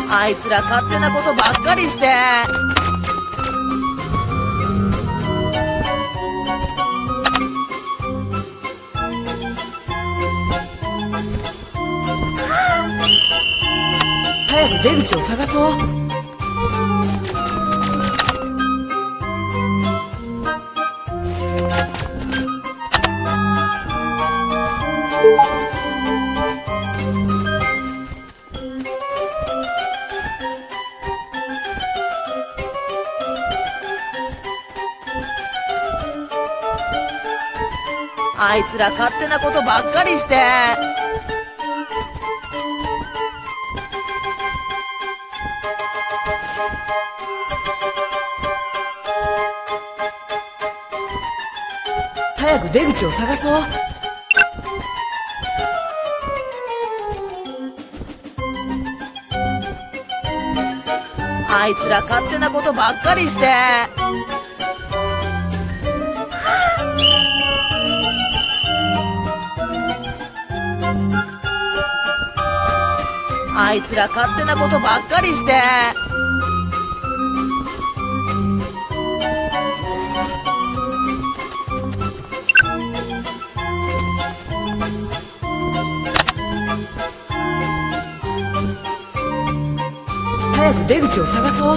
あいつら勝手なことばっかりして。早く出口を探そう。あいつら勝手なことばっかりして。早く出口を探そう。あいつら勝手なことばっかりして。あいつら勝手なことばっかりして。早く出口を探そう。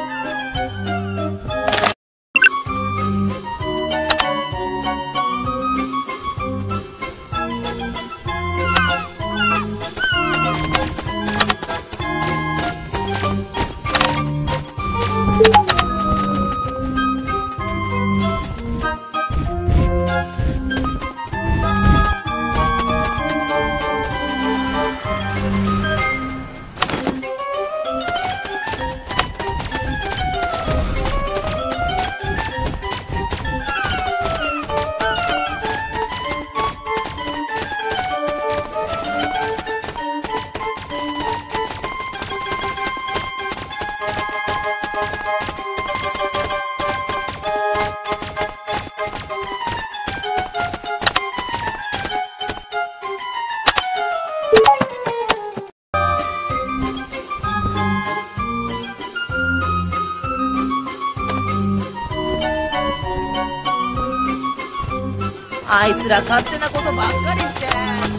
あいつら勝手なことばっかりして。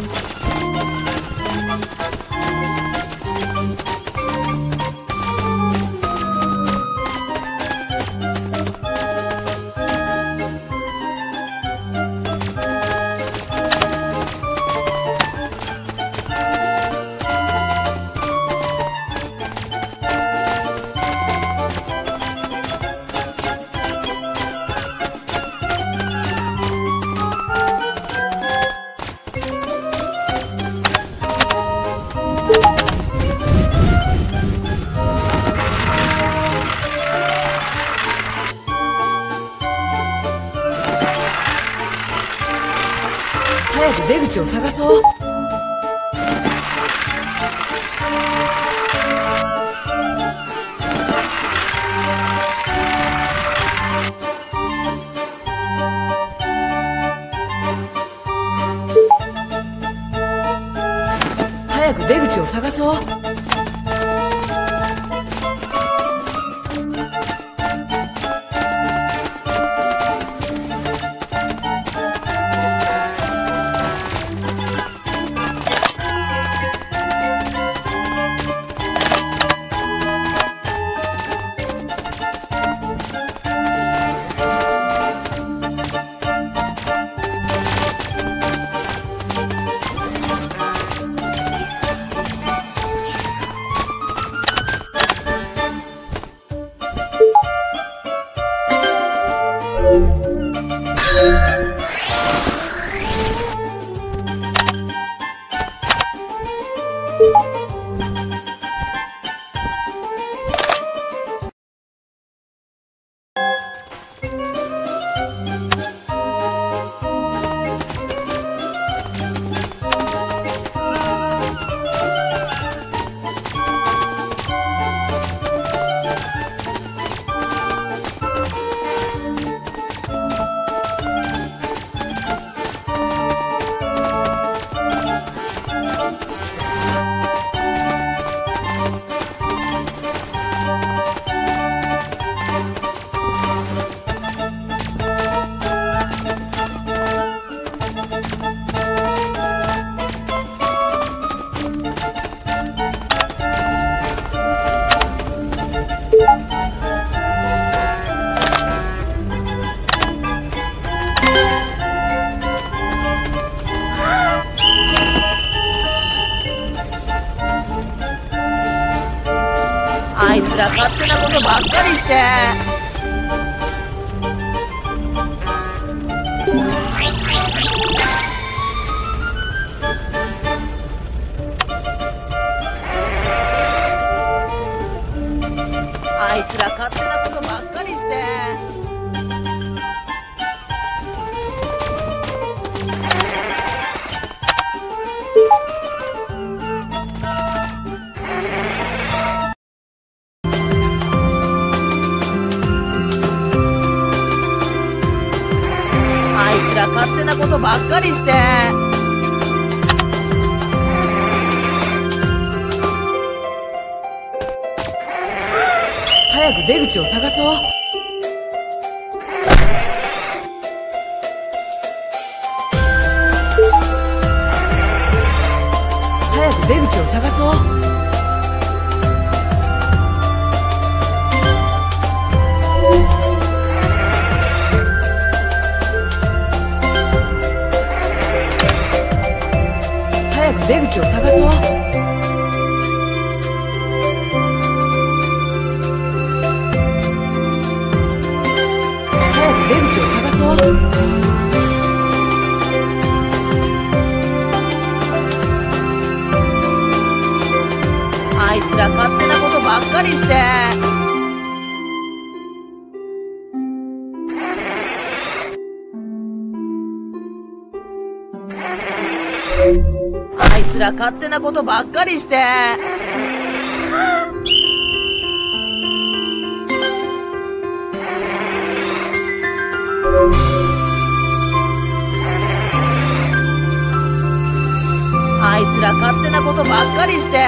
早く出口を探そう。早く出口を探そう。 あいつら勝手なことばっかりして。あいつら勝手なことばっかりして。あいつら勝手なことばっかりして。早く出口を探そう。早く出口を探そう。早く出口を探そう。出口を探そう。あいつら勝手なことばっかりして。あいつら勝手なことばっかりして。あいつら勝手なことばっかりして。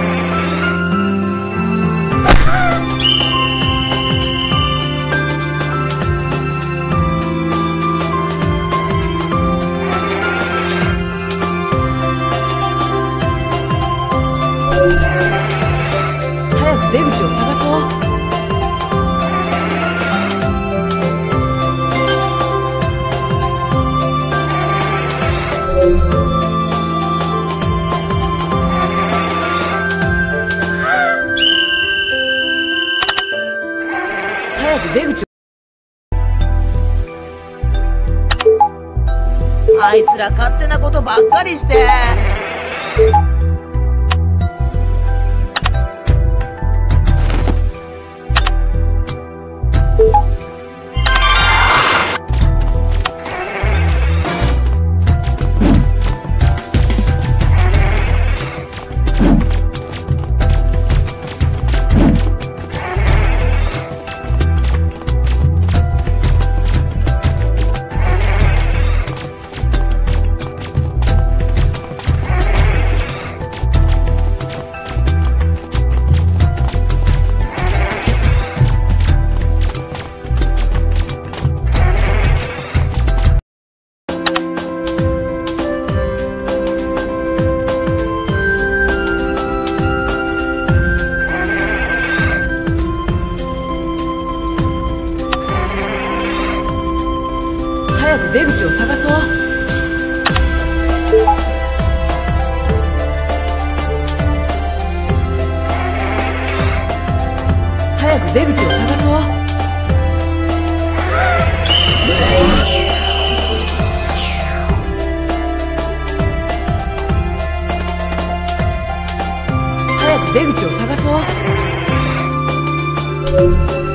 早く出口を探そう。早く出口を。あいつら勝手なことばっかりして。早く出口を探そう。早く出口を探そう。早く出口を探そう。